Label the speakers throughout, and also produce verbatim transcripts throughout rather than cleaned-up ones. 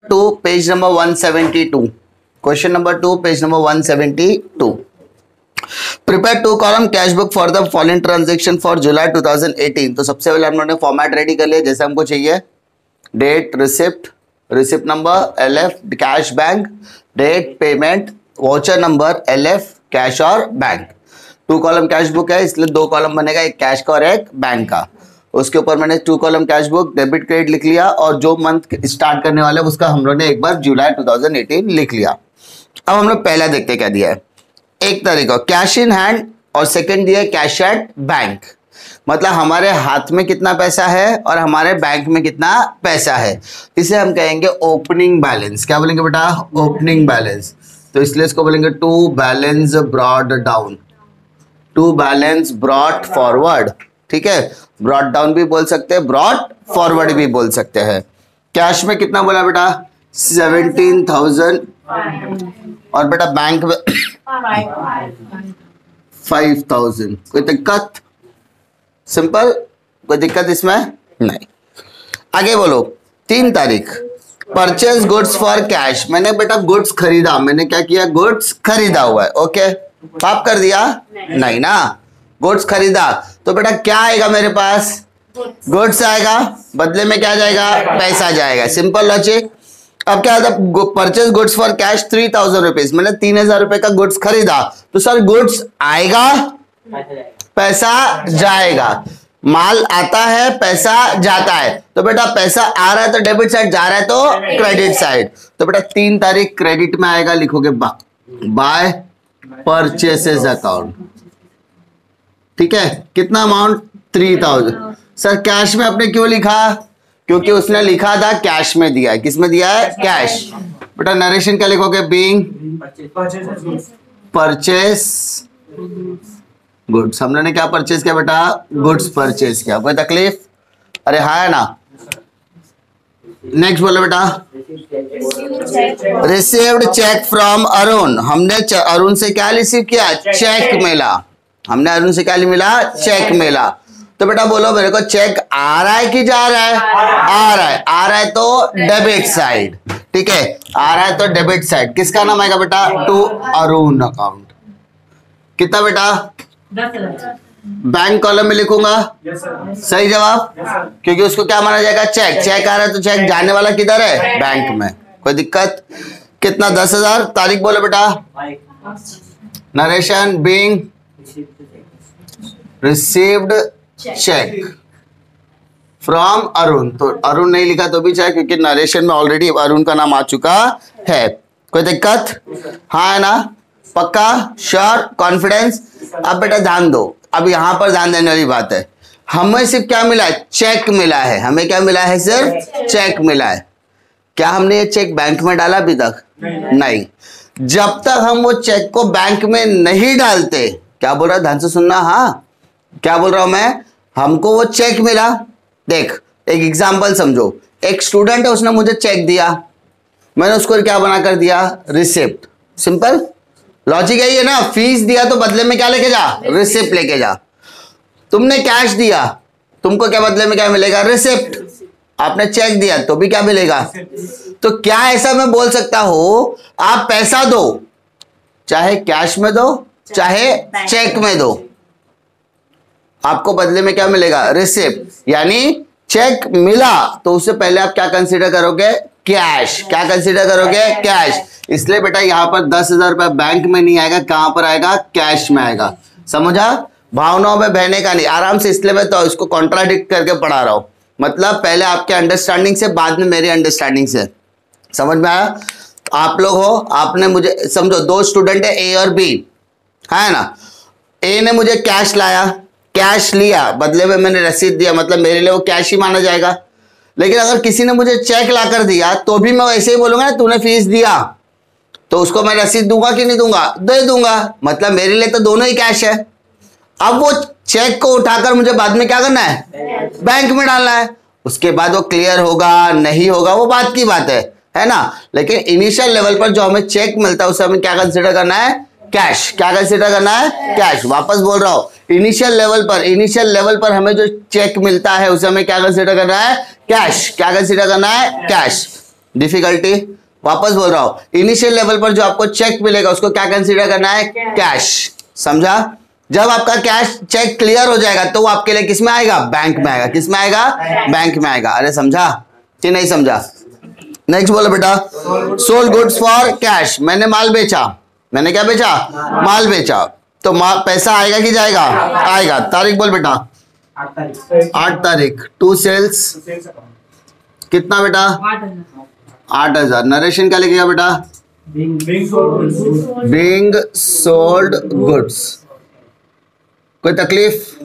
Speaker 1: To page number one seventy two, question number two page number one seventy two. Prepare two column cash book for the following transaction for July two thousand eighteen. तो सबसे पहले हम लोगों ने format ready कर लिया जैसे हमको चाहिए, date, receipt, receipt number, L F, cash bank, date, payment, voucher number, L F, cash और bank. Two column cash book है इसलिए दो कॉलम बनेगा, एक कैश का और एक बैंक का। उसके ऊपर मैंने two column cash book, debit credit लिख लिया और जो मंथ स्टार्ट करने वाला है उसका हम लोग ने एक बार जुलाई टू थाउजेंड एटीन लिख लिया। अब हम लोग पहला देखते क्या दिया है। एक तरीका कैश इन हैंड और सेकंड दिया है कैश एट बैंक, मतलब हमारे हाथ में कितना पैसा है और हमारे बैंक में कितना पैसा है, इसे हम कहेंगे ओपनिंग बैलेंस। क्या बोलेंगे बेटा? Opening balance. तो इसलिए इसको बोलेंगे to balance brought down, to balance brought forward. ठीक है, ब्रॉड डाउन भी बोल सकते हैं, ब्रॉड फॉरवर्ड भी बोल सकते हैं। कैश में कितना बोला बेटा? सेवनटीन थाउजेंड और बेटा बैंक में फाइव थाउजेंड। कोई दिक्कत? सिंपल, कोई दिक्कत इसमें नहीं। आगे बोलो। तीन तारीख परचेज गुड्स फॉर कैश, मैंने बेटा गुड्स खरीदा, मैंने क्या किया? गुड्स खरीदा हुआ है। ओके, पाप कर दिया? नहीं, नहीं ना, गुड्स खरीदा तो बेटा क्या आएगा मेरे पास? गुड्स आएगा, बदले में क्या जाएगा? पैसा जाएगा। Simple logic. अब क्या था? Purchase goods for cash three thousand rupees, मैंने तीन हजार रुपए का गुड्स खरीदा तो सर गुड्स आएगा, पैसा जाएगा। माल आता है, पैसा जाता है, तो बेटा पैसा आ रहा है तो डेबिट साइड, जा रहा है तो क्रेडिट साइड। तो बेटा तीन तारीख क्रेडिट में आएगा, लिखोगे बाय परचेसेस अकाउंट। ठीक है, कितना amount? Three thousand. Sir cash में आपने क्यों लिखा? क्योंकि उसने लिखा था कैश में दिया है। किस में दिया है? कैश। बेटा नरेशन क्या लिखोगे? Being purchase goods. हम लोगों ने क्या परचेज किया बेटा? गुड्स परचेज किया। कोई तकलीफ? अरे हाँ है ना। नेक्स्ट बोलो बेटा। रिसीव्ड चेक फ्रॉम अरुण, हमने अरुण से क्या रिसीव किया? चेक मिला। हमने अरुण से क्या मिला? चेक मिला। तो बेटा बोलो मेरे को चेक आ रहा है कि जा रहा है? आ रहा है। आ रहा है तो डेबिट साइड। ठीक है, आ रहा है तो डेबिट साइड। किसका नाम आएगा बेटा? To Arun account. कितना बेटा? बैंक कॉलम में लिखूंगा। सही जवाब, क्योंकि उसको क्या माना जाएगा? चेक। चेक आ रहा है तो चेक जाने वाला किधर है? बैंक में। कोई दिक्कत? कितना? दस हजार। तारीख बोलो बेटा। Narration being received cheque from Arun, तो अरुण नहीं लिखा तो भी चाहे क्योंकि नरेशन में ऑलरेडी अरुण का नाम आ चुका है। कोई दिक्कत? हाँ है ना? पक्का? श्योर? कॉन्फिडेंस? अब बेटा ध्यान दो, अब यहां पर ध्यान देने वाली बात है। हमें सिर्फ क्या मिला है? चेक मिला है। हमें क्या मिला है? सिर्फ चेक मिला है। क्या हमने ये चेक बैंक में डाला अभी तक? नहीं। जब तक हम वो चेक को बैंक में नहीं डालते, क्या बोल रहा? ध्यान से सुनना। हाँ, क्या बोल रहा हूं मैं? हमको वो चेक मिला। देख एक एग्जांपल समझो, एक स्टूडेंट है, उसने मुझे चेक दिया, मैंने उसको क्या बना कर दिया? रिसिप्ट। सिंपल लॉजिक यही है ना। फीस दिया तो बदले में क्या लेके जा? रिसिप्ट लेके जा। तुमने कैश दिया, तुमको क्या बदले में क्या मिलेगा? रिसिप्ट। आपने चेक दिया तो भी क्या मिलेगा? तो क्या ऐसा मैं बोल सकता हूं आप पैसा दो, चाहे कैश में दो चाहे चेक में दो, आपको बदले में क्या मिलेगा? रिसिप्ट। यानी चेक मिला तो उससे पहले आप क्या कंसीडर करोगे? कैश। क्या कंसीडर करोगे? कैश। इसलिए बेटा यहां पर दस हजार रुपया बैंक में नहीं आएगा, कहां पर आएगा? कैश में आएगा। समझा? भावनाओं में बहने का नहीं, आराम से। इसलिए मैं तो इसको कॉन्ट्राडिक्ट करके पढ़ा रहा हूं, मतलब पहले आपके अंडरस्टैंडिंग से, बाद में मेरी अंडरस्टैंडिंग से। समझ में आया? आप लोग हो, आपने मुझे समझो, दो स्टूडेंट है ए और बी, है ना। ए ने मुझे कैश लाया, कैश लिया, बदले में मैंने रसीद दिया, मतलब मेरे लिए वो कैश ही माना जाएगा। लेकिन अगर किसी ने मुझे चेक ला कर दिया तो भी मैं वैसे ही बोलूंगा ना, तूने फीस दिया तो उसको मैं रसीद दूंगा कि नहीं दूंगा? दे दूंगा, मतलब मेरे लिए तो दोनों ही कैश है। अब वो चेक को उठाकर मुझे बाद में क्या करना है? बैंक में डालना है। उसके बाद वो क्लियर होगा नहीं होगा वो बात की बात है, है ना। लेकिन इनिशियल लेवल पर जो हमें चेक मिलता है उसे हमें क्या कंसीडर करना है? कैश। क्या कंसीडर करना है? कैश। वापस बोल रहा हूं, इनिशियल लेवल पर इनिशियल लेवल पर हमें जो चेक मिलता है उसे हमें क्या कंसीडर करना है? कैश। क्या कंसीडर करना है? कैश। डिफिकल्टी? वापस बोल रहा हूं, इनिशियल लेवल पर जो आपको चेक मिलेगा उसको क्या कंसीडर करना है? कैश। समझा? जब आपका कैश चेक क्लियर हो जाएगा तो वो आपके लिए किस में आएगा? बैंक में आएगा। किस में आएगा? बैंक में आएगा। अरे समझा कि नहीं समझा? नेक्स्ट बोलो बेटा। सोल्ड गुड्स फॉर कैश, मैंने माल बेचा। मैंने क्या बेचा? माल बेचा। तो माल पैसा आएगा कि जाएगा? आएगा। तारीख बोल बेटा। आठ तारीख। टू सेल्स कितना बेटा? आठ हजार। नरेशन क्या लिखेगा बेटा? Being sold goods. कोई तकलीफ?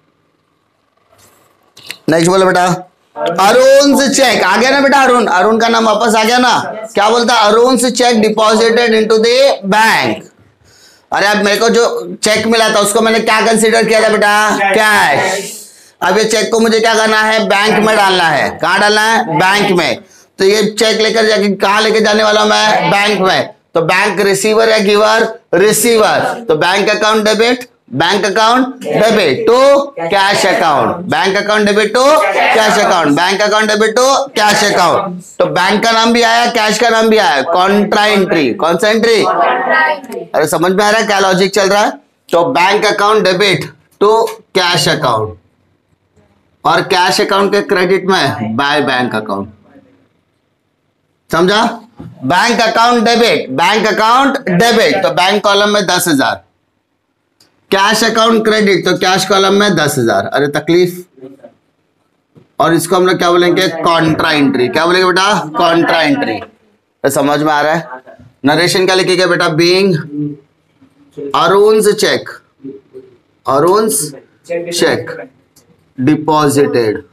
Speaker 1: नेक्स्ट बोलो बेटा। अरुण चेक आ गया ना बेटा? अरुण, अरुण का नाम वापस आ गया ना? क्या बोलता? Arun cheque deposited into the bank. अरे अब मेरे को जो चेक मिला था उसको मैंने क्या कंसीडर किया था बेटा? कैश। अब ये चेक को मुझे क्या करना है? बैंक में डालना है। कहाँ डालना है? बैंक में। तो ये चेक लेकर जाके कहाँ लेके जाने वाला हूं मैं? बैंक में। तो बैंक रिसीवर या गिवर? रिसीवर। तो bank account debit, bank account debit to cash account, bank account debit to cash account, bank account debit to cash account. तो बैंक का नाम भी आया, कैश का नाम भी आया। Contra entry. कौन सा एंट्री? अरे समझ में आ रहा है क्या लॉजिक चल रहा है? तो bank account debit to cash account, और कैश अकाउंट के क्रेडिट में बाय बैंक अकाउंट। समझा? Bank account debit, bank account debit, तो बैंक कॉलम में दस हजार। कैश अकाउंट क्रेडिट, तो कैश कॉलम में दस हजार। अरे तकलीफ? और इसको हम लोग क्या बोलेंगे? Contra entry. क्या बोलेंगे बेटा? Contra entry. तो समझ में आ रहा है? नरेशन क्या लिखेगा बेटा? Being Arun's cheque, Arun's cheque deposited.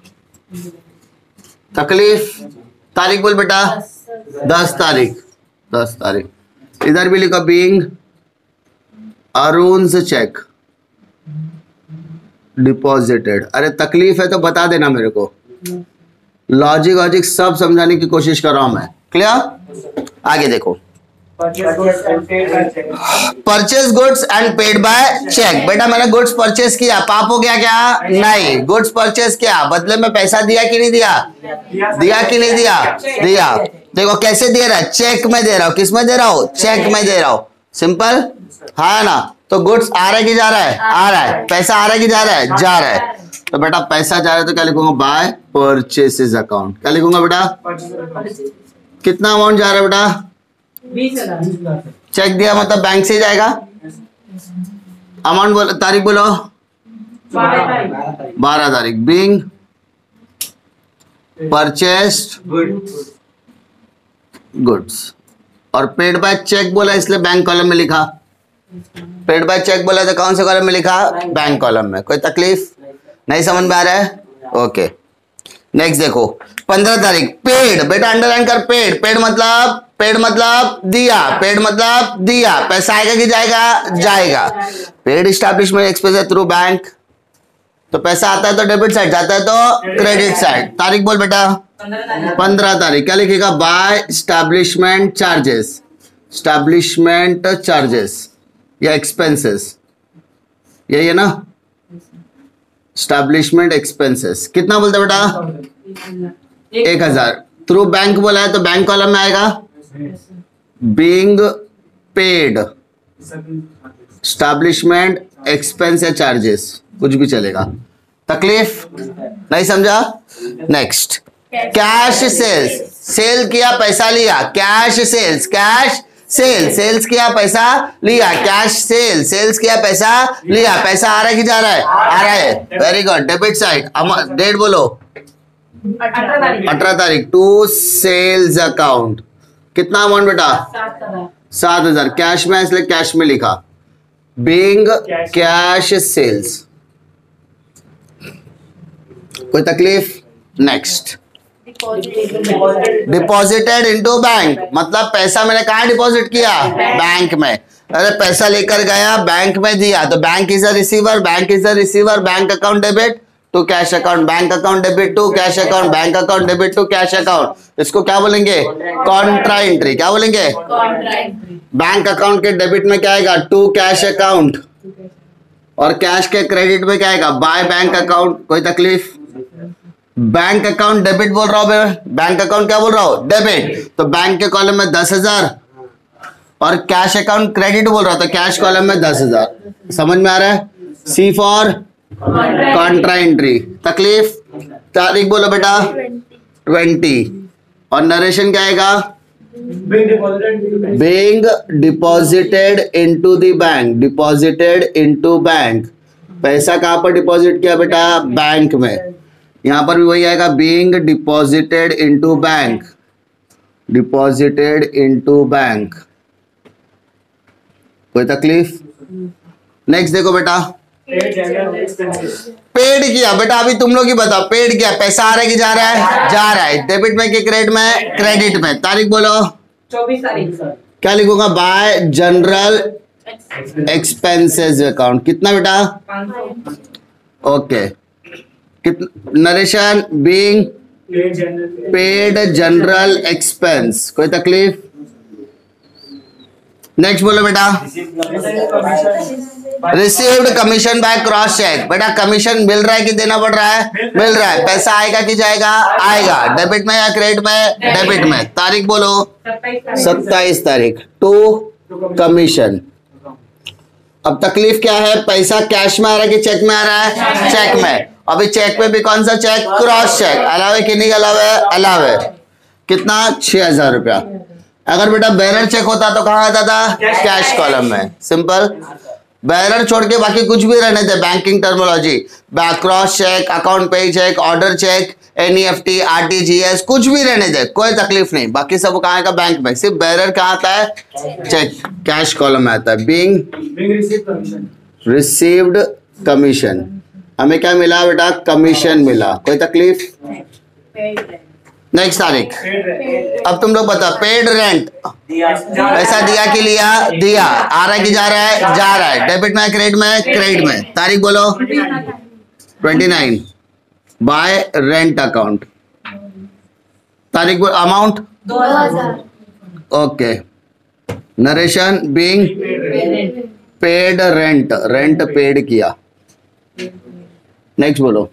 Speaker 1: तकलीफ? तारीख बोल बेटा। दस तारीख। दस तारीख। इधर भी लिखो बीइंग अरुण's चेक डिपॉजिटेड। अरे तकलीफ है तो बता देना मेरे को। लॉजिक लॉजिक सब समझाने की कोशिश कर रहा हूं मैं। क्लियर? आगे देखो। Purchase goods and paid by cheque. बेटा मैंने गुड्स परचेज किया, पाप हो गया क्या? नहीं। गुड्स परचेज किया, बदले में पैसा दिया कि नहीं दिया? दिया कि नहीं दिया? दिया। देखो कैसे दे रहा है? चेक में दे रहा हूं। किस में दे रहा हूं? चेक में दे रहा हूं। सिंपल है ना? तो गुड्स आ रहा है कि जा रहा है? आ रहा है। पैसा आ रहा है कि जा रहा है? जा रहा है। तो बेटा पैसा जा रहा है तो क्या लिखूंगा? By purchases account. क्या लिखूंगा बेटा? कितना अमाउंट जा रहा है बेटा? चेक दिया मतलब बैंक से जाएगा। अमाउंट बोलो, तारीख बोलो। बारह तारीख। बीइंग परचेस्ड गुड्स, और पेड बाय चेक बोला इसलिए बैंक कॉलम में लिखा। पेड बाय चेक बोला तो कौन से कॉलम में लिखा? बैंक कॉलम में। कोई तकलीफ? नहीं समझ में आ रहा है? ओके। नेक्स्ट देखो। पंद्रह तारीख पेड। बेटा अंडरलाइन कर। पेड, पेड मतलब पेड मतलब दिया, पेड मतलब दिया। पैसा आएगा कि जाएगा? जाएगा। Paid establishment expense through bank, तो पैसा आता है तो डेबिट साइड, जाता है तो क्रेडिट साइड। तारीख बोल बेटा। पंद्रह तारीख। क्या लिखेगा? By establishment charges, establishment charges या एक्सपेंसेस, यही है ना? Establishment expenses. कितना बोलते बेटा? एक हजार। थ्रू बैंक बोला है तो बैंक कॉलम में आएगा। बीइंग पेड इस्टेब्लिशमेंट एक्सपेंस या चार्जेस, कुछ भी चलेगा। तकलीफ? नहीं समझा? नेक्स्ट। Cash sales. सेल किया, पैसा लिया। Cash sales, cash sale, sales किया, पैसा लिया। कैश सेल, सेल्स किया, पैसा लिया। पैसा आ रहा है कि जा रहा है? आ रहा है। Very good. Debit side. Date बोलो। अठारह तारीख। To sales account. कितना अमाउंट बेटा? सात हजार। कैश में इसलिए कैश में लिखा। Being cash sales. कोई तकलीफ? नेक्स्ट। डिपॉजिटेड इनटू बैंक, मतलब पैसा मैंने कहा डिपॉजिट किया? बैंक में। अरे पैसा लेकर गया, बैंक में दिया, तो bank is a receiver, bank is a receiver, bank account debit to cash account, bank account debit to cash account, bank account debit to cash account. इसको क्या बोलेंगे? Contra entry. क्या बोलेंगे? बैंक अकाउंट के debit में क्या आएगा? To cash account, और कैश के क्रेडिट में क्या आएगा? By bank account. कोई तकलीफ? बैंक अकाउंट डेबिट बोल रहा हूं मैं, बैंक अकाउंट क्या बोल रहा हूं, डेबिट। तो बैंक के कॉलम में दस हजार और कैश अकाउंट क्रेडिट बोल रहा था, कैश कॉलम में दस हजार। समझ में आ रहा है? C for contra entry. तकलीफ? तारीख बोलो बेटा ट्वेंटी और नरेशन क्या आएगा, being deposited into the bank, deposited into bank. पैसा कहां पर डिपॉजिट किया बेटा, बैंक में। यहां पर भी वही आएगा, being deposited into bank, deposited into bank. कोई तकलीफ? नेक्स्ट देखो बेटा, पेड किया बेटा, अभी तुम लोग ही बताओ, पेड किया, पैसा आ रहा है कि जा रहा है, जा रहा है। डेबिट में कि क्रेडिट में, क्रेडिट में। तारीख बोलो
Speaker 2: चौबीस तारीख। क्या
Speaker 1: लिखूंगा, बाय जनरल एक्सपेंसेस अकाउंट। कितना बेटा, ओके। कितना narration, being paid general expense. कोई तकलीफ? नेक्स्ट बोलो बेटा, received commission by cross cheque. बेटा कमीशन मिल रहा है कि देना पड़ रहा है, मिल रहा है। पैसा आएगा कि जाएगा, आएगा। डेबिट में या क्रेडिट में, डेबिट में। तारीख बोलो सत्ताईस तारीख, टू कमीशन। अब तकलीफ क्या है, पैसा कैश में आ रहा है कि चेक में आ रहा है, चेक में। अभी चेक में भी कौन सा चेक, क्रॉस चेक। अलावे कि नहीं अलावे, अलावे। कितना, छह हजार रुपया। अगर बेटा बैरर चेक होता तो कहां आता था, कैश कॉलम में। सिंपल। बैरर छोड़ के बाकी कुछ भी रहने थे, banking terminology, cross cheque, account pay cheque, order cheque, NEFT, RTGS, कुछ भी रहने दे, कोई तकलीफ नहीं। बाकी सब कहां का, बैंक में। सिर्फ बैरर कहां आता है, चेक, कैश कॉलम में आता है। Being received commission. हमें क्या मिला बेटा, कमीशन मिला। कोई तकलीफ? नेक्स्ट तारीख। अब तुम लोग बताओ, पेड रेंट, पैसा दिया कि लिया, दिया। आ रहा है कि जा रहा है, जा रहा है। डेबिट में, क्रेडिट में, क्रेडिट में। तारीख बोलो twenty nine, by rent account. तारीख बोलो, अमाउंट
Speaker 2: दो हजार।
Speaker 1: Okay. Narration, being paid rent, rent paid किया। नेक्स्ट बोलो,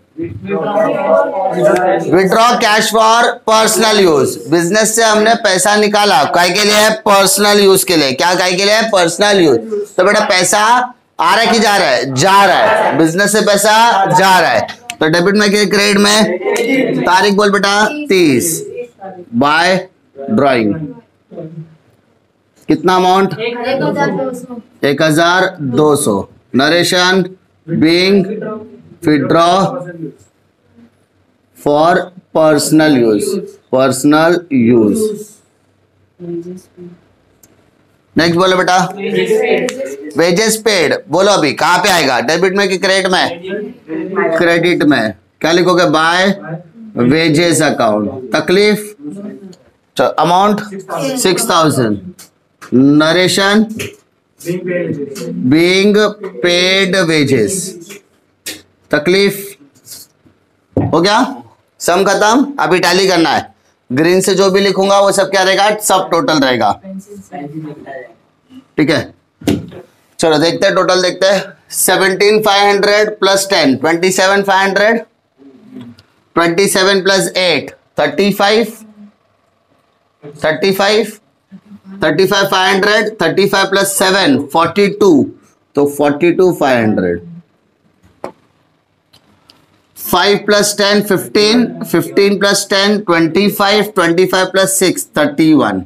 Speaker 1: withdraw cash for personal use. Business से हमने पैसा निकाला, काय के लिए है, पर्सनल यूज के लिए। क्या काय के लिए है, पर्सनल यूज। तो बेटा पैसा आ रहा है कि जा रहा है, जा रहा है। बिजनेस से पैसा जा रहा है, तो डेबिट में कि क्रेडिट में। तारीख बोल बेटा तीस, बाय ड्राइंग। कितना अमाउंट, एक हजार दो सौ। Narration, being withdraw for personal use, personal use. Next बोलो बेटा, वेजेस पेड। बोलो अभी कहां पे आएगा, डेबिट में कि क्रेडिट में, क्रेडिट में। क्या लिखोगे, बाय वेजेस अकाउंट। तकलीफ? Amount six thousand. Narration, being paid wages. तकलीफ? हो गया, सम खत्म। अभी टैली करना है। ग्रीन से जो भी लिखूंगा वो सब क्या रहेगा, सब टोटल रहेगा। ठीक है, चलो देखते हैं, टोटल देखते हैं। Seventeen five hundred plus ten, twenty seven five hundred, twenty seven plus eight, thirty five, thirty five, thirty five five hundred, thirty five plus seven, forty two, तो forty two five hundred. Five plus ten, fifteen, fifteen plus ten, twenty five, twenty five plus six, thirty one.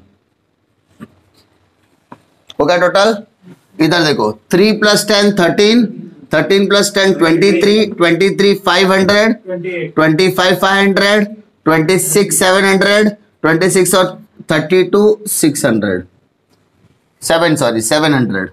Speaker 1: हो गया total. इधर देखो, three plus ten, thirteen, thirteen plus ten, twenty three, twenty three five hundred, twenty five five hundred, twenty six seven hundred, twenty six और thirty two six hundred, seven sorry seven hundred.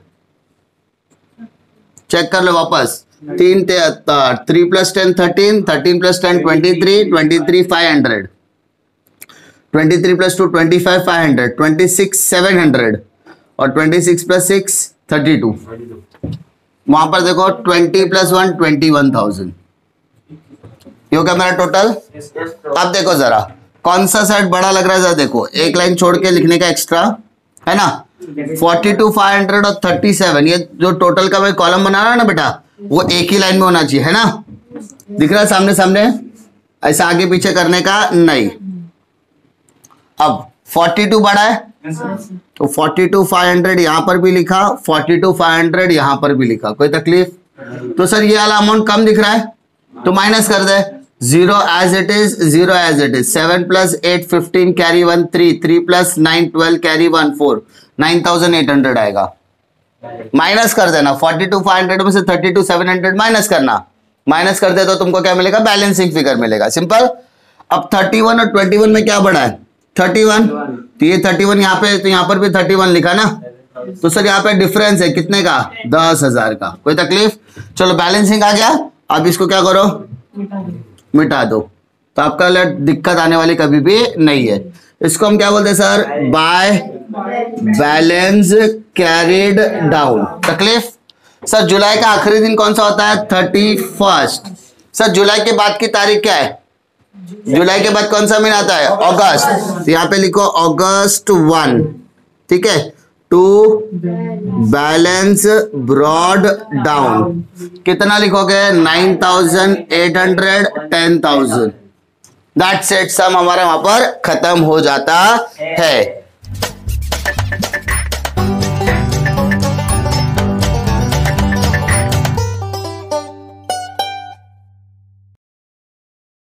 Speaker 1: Check कर लो वापस। तीन three plus ten, thirteen, thirteen plus ten, twenty three, twenty three five hundred, twenty three plus two, twenty five five hundred, twenty six seven hundred और twenty six plus six, thirty two. वहां पर देखो, twenty plus one, twenty one thousand. ये हो गया मेरा total. अब देखो जरा कौन सा सेट बड़ा लग रहा है, जरा देखो। एक लाइन छोड़ के लिखने का एक्स्ट्रा है ना, फोर्टी टू फाइव हंड्रेड और थर्टी सेवन। ये जो टोटल का मैं कॉलम बना रहा है ना बेटा, वो एक ही लाइन में होना चाहिए, है ना। दिख रहा है सामने सामने, ऐसा आगे पीछे करने का नहीं। अब फोर्टी टू बड़ा है तो फोर्टी टू फाइव हंड्रेड यहां पर भी लिखा, फोर्टी टू फाइव हंड्रेड यहां पर भी लिखा, कोई तकलीफ? तो सर ये वाला अमाउंट कम दिख रहा है तो माइनस कर दे, zero as it is, zero as it is, seven plus eight fifteen carry one three, three plus nine twelve carry one four, nine thousand eight hundred आएगा। माइनस कर देना, फोर्टी टू फाइव हंड्रेड में से thirty two seven hundred minus करना, minus कर दे तो तुमको क्या मिलेगा? बैलेंसिंग फिगर मिलेगा, सिंपल। अब थर्टी वन और ट्वेंटी वन में क्या बढ़ा है? थर्टी वन, तो ये थर्टी वन यहाँ पे, तो यहाँ पर भी थर्टी वन लिखा ना, तो सर यहाँ पे डिफरेंस है कितने का? दस हजार का, कोई तकलीफ? चलो बैलेंसिंग आ गया, अब इसको क्या करो? मिटा दो, तो आपका दिक्कत आने वाली कभी भी नहीं है। इसको हम क्या बोलते हैं sir? By balance carried down. तकलीफ? सर जुलाई का आखिरी दिन कौन सा होता है? Thirty first. सर जुलाई के बाद की तारीख क्या है? जुलाई के बाद कौन सा महीना आता है? अगस्त। तो यहाँ पे लिखो अगस्त वन, ठीक है, टू बैलेंस ब्रॉड डाउन। कितना लिखोगे? Nine thousand eight hundred, ten thousand. That's it, sum हमारा वहां पर खत्म हो जाता है।